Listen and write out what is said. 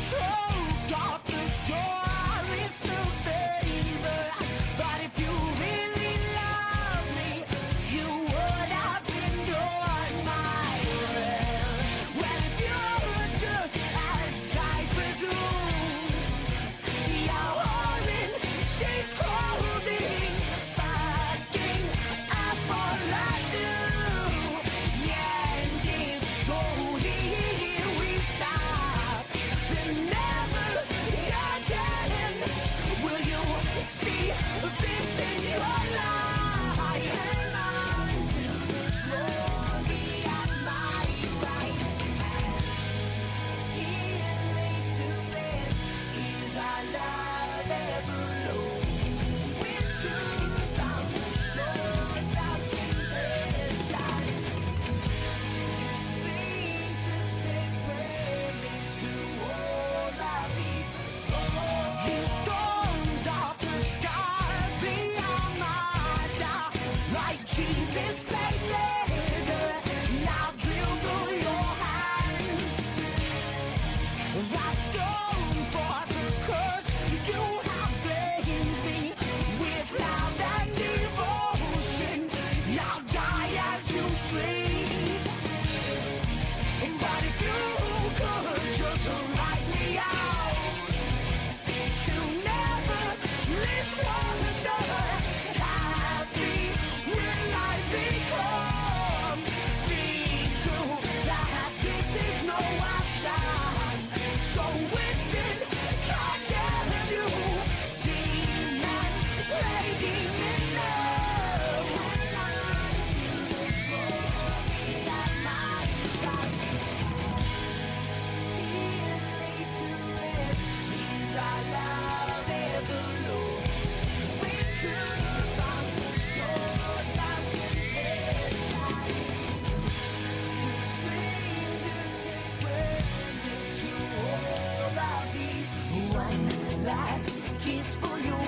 choked off the shore is still favored. But if you really love me, you would have endured my will. Well, if you're just as I presumed, your orange sheep's clothing, fucking up all I do. Yeah, and if so, here we stop. Then never again will you see this in your life. Hang on to the glory of my right hand. Here laid to rest is our love ever known. When truth on the shores of confession, you seem to take preference to all of these souls. You stormed off to scar the Armada like Jesus played leather. Now drill through your hands. I stone for the curse you have blamed me with love and devotion. I'll die as you sleep. But if you could just write me out to never list one another, happy will I become. Be true that this is no option. So it's in goddamn you, demon, lady in love. Hang on to the glory of my God. Here laid to rest is our love ever known. With truth on the shores of confession, you seem to take preference to all of these. One last kiss for you